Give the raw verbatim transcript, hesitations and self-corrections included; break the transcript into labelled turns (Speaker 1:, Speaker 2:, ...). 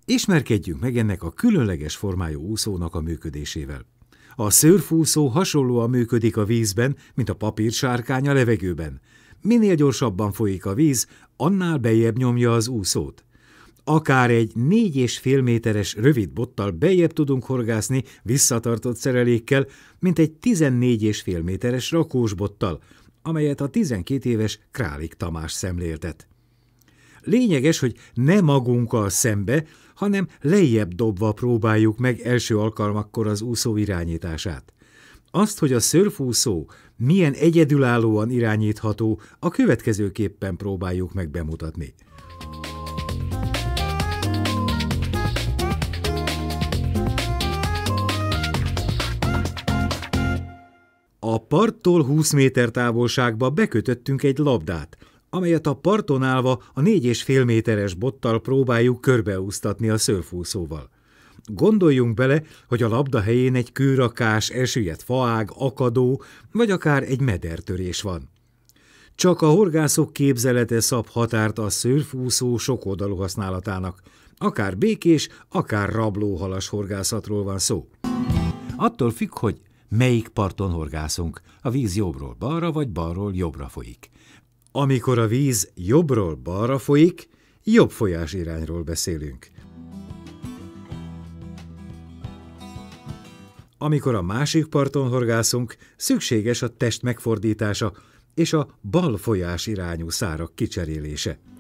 Speaker 1: Ismerkedjünk meg ennek a különleges formájú úszónak a működésével. A szörfúszó hasonlóan működik a vízben, mint a papírsárkány a levegőben. Minél gyorsabban folyik a víz, annál bejjebb nyomja az úszót. Akár egy négy és fél méteres rövid bottal bejjebb tudunk horgászni visszatartott szerelékkel, mint egy tizennégy és fél méteres rakós bottal, amelyet a tizenkét éves Králik Tamás szemléltet. Lényeges, hogy ne magunkkal szembe, hanem lejjebb dobva próbáljuk meg első alkalmakkor az úszó irányítását. Azt, hogy a szörfúszó milyen egyedülállóan irányítható, a következőképpen próbáljuk meg bemutatni. A parttól húsz méter távolságba bekötöttünk egy labdát, amelyet a parton állva a négy és fél méteres bottal próbáljuk körbeúsztatni a szörfúszóval. Gondoljunk bele, hogy a labda helyén egy kőrakás, elsüllyedt faág, akadó, vagy akár egy medertörés van. Csak a horgászok képzelete szab határt a szörfúszó sokoldalú használatának, akár békés, akár rablóhalas horgászatról van szó. Attól függ, hogy melyik parton horgászunk, a víz jobbról balra vagy balról jobbra folyik. Amikor a víz jobbról balra folyik, jobb folyásirányról beszélünk. Amikor a másik parton horgászunk, szükséges a test megfordítása és a bal folyásirányú szárak kicserélése.